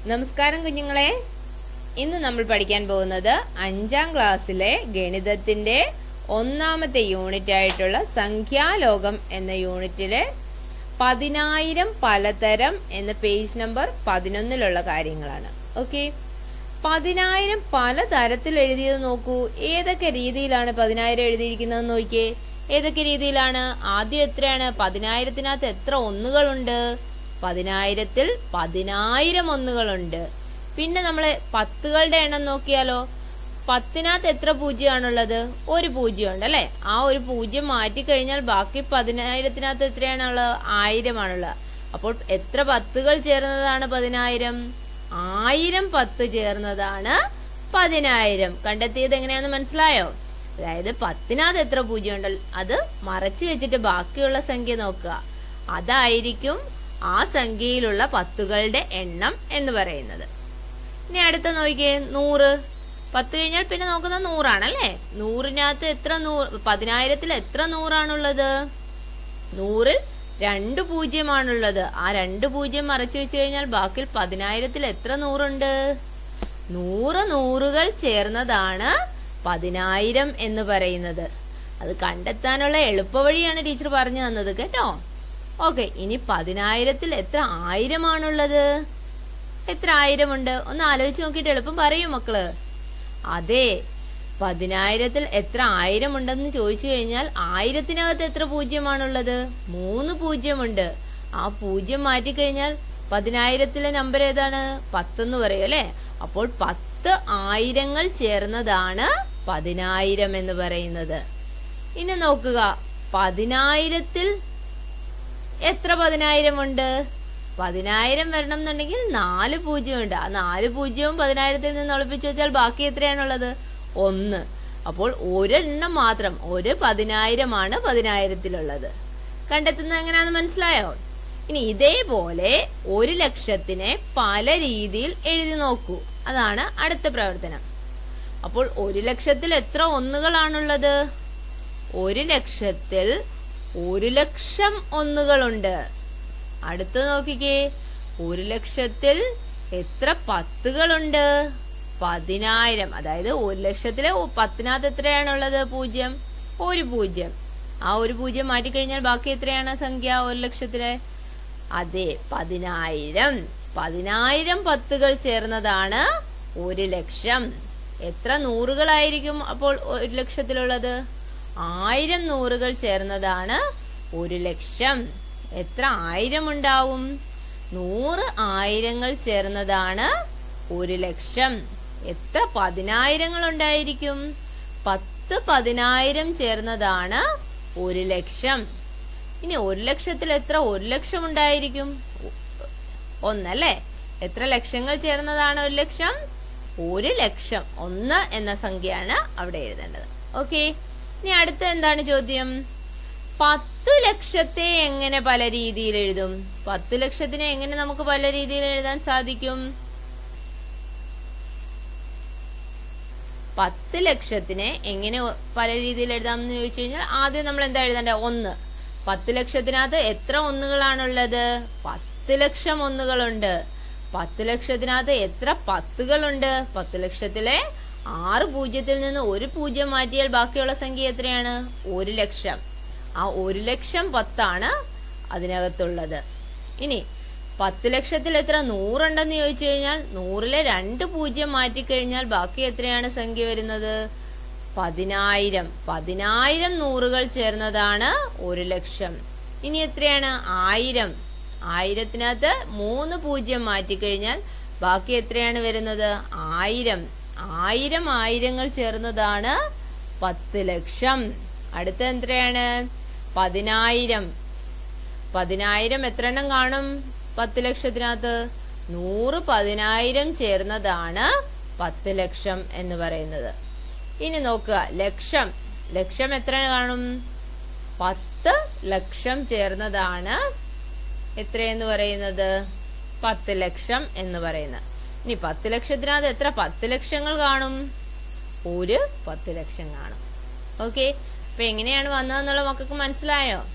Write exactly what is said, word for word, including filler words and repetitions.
നമസ്കാരം കുഞ്ഞുങ്ങളെ, ഇന്ന് നമ്മൾ പഠിക്കാൻ പോകുന്നത് അഞ്ചാം ക്ലാസ്സിലെ ഗണിതത്തിന്റെ ഒന്നാമത്തെ യൂണിറ്റ് ആയിട്ടുള്ള സംഖ്യാലോകം എന്ന യൂണിറ്റിലെ പതിനായിരം പലതരം എന്ന പേജ് നമ്പർ പതിനൊന്നിലുള്ള കാര്യങ്ങളാണ്. ഓക്കെ, പതിനായിരം പലതരത്തിൽ എഴുതിയത് നോക്കൂ. ഏതൊക്കെ രീതിയിലാണ് പതിനായിരം എഴുതിയിരിക്കുന്നത് നോക്കിയേ. ഏതൊക്കെ രീതിയിലാണ്? ആദ്യം എത്രയാണ്? പതിനായിരത്തിനകത്ത് എത്ര ഒന്നുകളുണ്ട്? പതിനായിരത്തിൽ പതിനായിരം ഒന്നുകളുണ്ട്. പിന്നെ നമ്മള് പത്തുകളുടെ എണ്ണം നോക്കിയാലോ. പത്തിനകത്ത് എത്ര പൂജ്യമാണുള്ളത്? ഒരു പൂജ്യം ഉണ്ട് അല്ലെ. ആ ഒരു പൂജ്യം മാറ്റിക്കഴിഞ്ഞാൽ ബാക്കി പതിനായിരത്തിനകത്ത് എത്രയാണുള്ളത്? ആയിരമാണുള്ളത്. അപ്പോൾ എത്ര പത്തുകൾ ചേർന്നതാണ് പതിനായിരം? ആയിരം പത്ത് ചേർന്നതാണ് പതിനായിരം. കണ്ടെത്തിയത് എങ്ങനെയാന്ന് മനസ്സിലായോ? അതായത് പത്തിനകത്ത് എത്ര പൂജ്യം ഉണ്ടല്ലോ അത് മറച്ചു വെച്ചിട്ട് ബാക്കിയുള്ള സംഖ്യ നോക്കുക. അതായിരിക്കും ആ സംഖ്യയിലുള്ള പത്തുകളുടെ എണ്ണം എന്ന് പറയുന്നത്. ഇനി അടുത്ത നോക്കിയേ, നൂറ്. പത്ത് കഴിഞ്ഞാൽ പിന്നെ നോക്കുന്നത് നൂറാണല്ലേ. നൂറിനകത്ത് എത്ര നൂറ്? പതിനായിരത്തിൽ എത്ര നൂറാണുള്ളത്? നൂറിൽ രണ്ട് പൂജ്യമാണുള്ളത്. ആ രണ്ട് പൂജ്യം മറച്ചു വെച്ച് കഴിഞ്ഞാൽ ബാക്കി പതിനായിരത്തിൽ എത്ര നൂറുണ്ട്? നൂറ് നൂറുകൾ ചേർന്നതാണ് പതിനായിരം എന്ന് പറയുന്നത്. അത് കണ്ടെത്താനുള്ള എളുപ്പവഴിയാണ് ടീച്ചർ പറഞ്ഞു തന്നത് കേട്ടോ. ഓക്കെ, ഇനി പതിനായിരത്തിൽ എത്ര ആയിരമാണുള്ളത്? എത്ര ആയിരമുണ്ട്? ഒന്ന് ആലോചിച്ച് നോക്കിയിട്ട് എളുപ്പം പറയൂ മക്കള്. അതെ, പതിനായിരത്തിൽ എത്ര ആയിരം ഉണ്ടെന്ന് ചോദിച്ചു കഴിഞ്ഞാൽ ആയിരത്തിനകത്ത് എത്ര പൂജ്യമാണുള്ളത്? മൂന്ന് പൂജ്യമുണ്ട്. ആ പൂജ്യം മാറ്റിക്കഴിഞ്ഞാൽ പതിനായിരത്തിലെ നമ്പർ ഏതാണ്? പത്തെന്ന് പറയും അല്ലെ. അപ്പോൾ പത്ത് ആയിരങ്ങൾ ചേർന്നതാണ് പതിനായിരം എന്ന് പറയുന്നത്. ഇനി നോക്കുക, പതിനായിരത്തിൽ എത്ര പതിനായിരം ഉണ്ട്? പതിനായിരം വരണം എന്നുണ്ടെങ്കിൽ നാല് പൂജ്യം ഉണ്ട്. ആ നാല് പൂജ്യവും പതിനായിരത്തിൽ നിന്ന് ഒളിപ്പിച്ചു വെച്ചാൽ ബാക്കി എത്രയാണുള്ളത്? ഒന്ന്. അപ്പോൾ ഒരെണ്ണം മാത്രം, ഒരു പതിനായിരമാണ് പതിനായിരത്തിലുള്ളത്. കണ്ടെത്തുന്നത് എങ്ങനെയാണെന്ന് മനസ്സിലായോ? ഇനി ഇതേപോലെ ഒരു ലക്ഷത്തിനെ പല രീതിയിൽ എഴുതി നോക്കൂ. അതാണ് അടുത്ത പ്രവർത്തനം. അപ്പോൾ ഒരു ലക്ഷത്തിൽ എത്ര ഒന്നുകളാണുള്ളത്? ഒരു ലക്ഷത്തിൽ ഒരു ലക്ഷം ഒന്നുകളുണ്ട്. അടുത്ത് നോക്കിക്കേ, ഒരു ലക്ഷത്തിൽ എത്ര പത്തുകളുണ്ട്? പതിനായിരം. അതായത് ഒരു ലക്ഷത്തിലെ പത്തിനകത്ത് എത്രയാണുള്ളത്? പൂജ്യം. ഒരു പൂജ്യം. ആ ഒരു പൂജ്യം മാറ്റിക്കഴിഞ്ഞാൽ ബാക്കി എത്രയാണ് സംഖ്യ ഒരു ലക്ഷത്തിലെ? അതെ, പതിനായിരം. പതിനായിരം പത്തുകൾ ചേർന്നതാണ് ഒരു ലക്ഷം. എത്ര നൂറുകളായിരിക്കും അപ്പോൾ ഒരു ലക്ഷത്തിലുള്ളത്? ആയിരം നൂറുകൾ ചേർന്നതാണ് ഒരു ലക്ഷം. എത്ര ആയിരം ഉണ്ടാവും? നൂറ് ആയിരങ്ങൾ ചേർന്നതാണ് ഒരു ലക്ഷം. എത്ര പതിനായിരങ്ങൾ ഉണ്ടായിരിക്കും? പത്ത് പതിനായിരം ചേർന്നതാണ് ഒരു ലക്ഷം. ഇനി ഒരു ലക്ഷത്തിൽ എത്ര ഒരു ലക്ഷം ഉണ്ടായിരിക്കും? ഒന്നല്ലേ. എത്ര ലക്ഷങ്ങൾ ചേർന്നതാണ് ഒരു ലക്ഷം? ഒരു ലക്ഷം. ഒന്ന് എന്ന സംഖ്യയാണ് അവിടെ എഴുതേണ്ടത്. ഓക്കെ, ഇനി അടുത്ത എന്താണ് ചോദ്യം? പത്തു ലക്ഷത്തെ എങ്ങനെ പല രീതിയിൽ എഴുതും? പത്തു ലക്ഷത്തിനെ എങ്ങനെ നമുക്ക് പല രീതിയിൽ എഴുതാൻ സാധിക്കും? പത്ത് ലക്ഷത്തിനെ എങ്ങനെ പല രീതിയിൽ എഴുതാം എന്ന് ചോദിച്ചു കഴിഞ്ഞാൽ ആദ്യം നമ്മൾ എന്താ എഴുതേണ്ടത്? ഒന്ന്. പത്ത് ലക്ഷത്തിനകത്ത് എത്ര ഒന്നുകളാണുള്ളത്? പത്ത് ലക്ഷം ഒന്നുകളുണ്ട്. പത്ത് ലക്ഷത്തിനകത്ത് എത്ര പത്തുകളുണ്ട്? പത്ത് ലക്ഷത്തിലെ ആറ് പൂജ്യത്തിൽ നിന്ന് ഒരു പൂജ്യം മാറ്റിയാൽ ബാക്കിയുള്ള സംഖ്യ എത്രയാണ്? ഒരു ലക്ഷം. ആ ഒരു ലക്ഷം പത്താണ് അതിനകത്തുള്ളത്. ഇനി പത്ത് ലക്ഷത്തിൽ എത്ര നൂറുണ്ടെന്ന് ചോദിച്ചു കഴിഞ്ഞാൽ നൂറിലെ രണ്ട് പൂജ്യം മാറ്റിക്കഴിഞ്ഞാൽ ബാക്കി എത്രയാണ് സംഖ്യ വരുന്നത്? പതിനായിരം. പതിനായിരം നൂറുകൾ ചേർന്നതാണ് ഒരു ലക്ഷം. ഇനി എത്രയാണ്? ആയിരം. ആയിരത്തിനകത്ത് മൂന്ന് പൂജ്യം മാറ്റിക്കഴിഞ്ഞാൽ ബാക്കി എത്രയാണ് വരുന്നത്? ആയിരം. ആയിരം ആയിരങ്ങൾ ചേർന്നതാണ് പത്ത് ലക്ഷം. അടുത്ത എത്രയാണ്? പതിനായിരം. പതിനായിരം എത്ര എണ്ണം കാണും പത്ത് ലക്ഷത്തിനകത്ത്? നൂറ് പതിനായിരം ചേർന്നതാണ് പത്ത് ലക്ഷം എന്ന് പറയുന്നത്. ഇനി നോക്കുക, ലക്ഷം. ലക്ഷം എത്ര കാണും? പത്ത് ലക്ഷം ചേർന്നതാണ് എത്രയെന്ന് പറയുന്നത്? പത്ത് ലക്ഷം എന്ന് പറയുന്നത്. ഇനി പത്ത് ലക്ഷത്തിനകത്ത് എത്ര പത്ത് ലക്ഷങ്ങൾ കാണും? ഒരു പത്ത് ലക്ഷം കാണും. ഓക്കെ, അപ്പൊ എങ്ങനെയാണ് വന്നതെന്നുള്ള മക്കൾക്ക് മനസ്സിലായോ?